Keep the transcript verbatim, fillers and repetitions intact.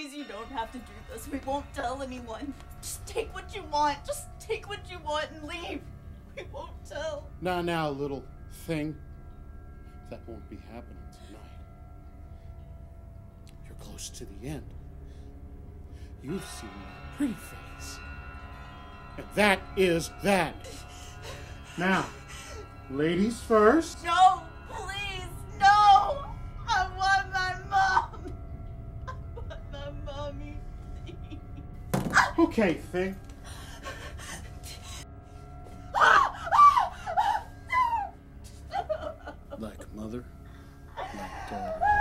Please, you don't have to do this. We won't tell anyone. Just take what you want. Just take what you want and leave. We won't tell. Now, now, little thing. That won't be happening tonight. You're close to the end. You've seen my pretty face. And that is that. Now, ladies first. No, please, no! I want my mom! I want my mommy, please. Okay, thing. Like mother, like daughter.